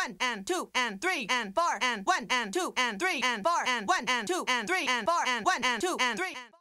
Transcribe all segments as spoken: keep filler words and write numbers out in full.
one and two and three and four and one and two and three and four and one and two and three and four and one and two and three and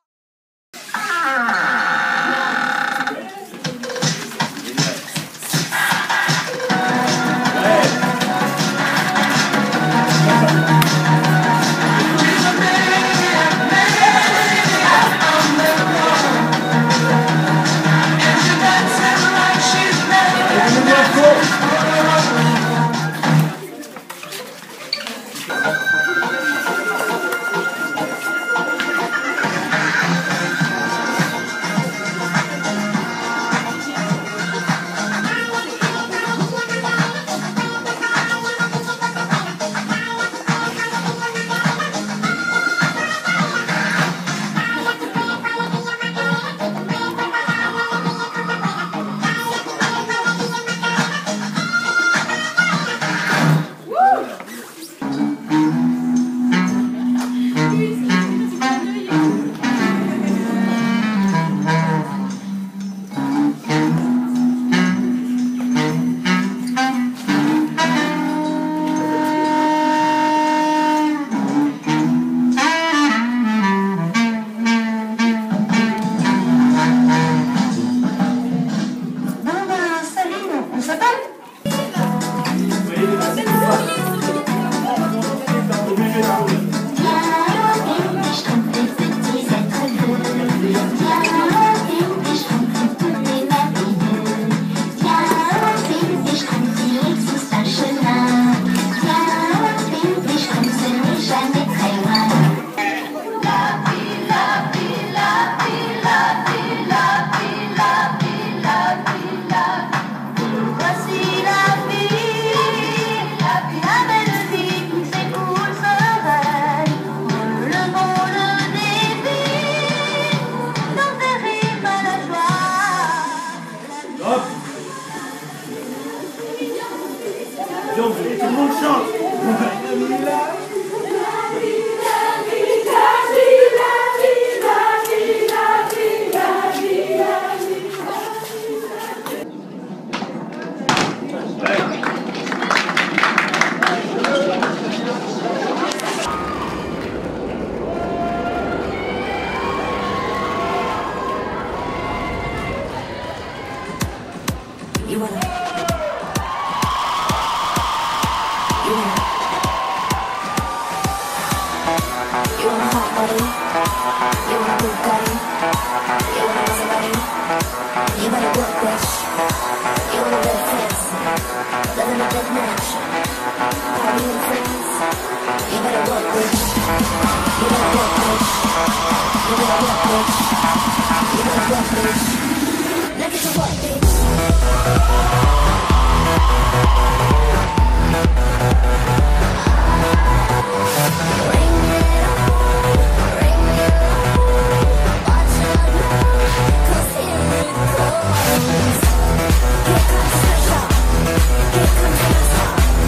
Tout le monde chante. You wanna You wanna You wanna hot body You wanna Bugatti You wanna Maserati You better work, bitch You wanna red fence Living a good match Party with friends You better work, bitch You better work, bitch You better work, bitch You better work, bitch Now get to work, bitch Here comes the shot, here comes the shot.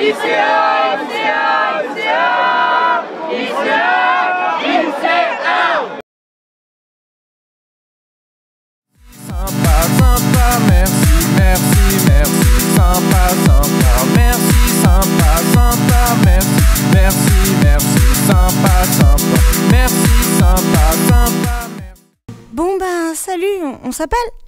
I C A, I C A, I C A, I C A, I C A. Sympa, sympa, merci, merci, merci. Sympa, sympa, merci, sympa, sympa, merci. Merci, merci, sympa, sympa, merci, sympa, sympa, merci. Bon ben salut, on, on s'appelle?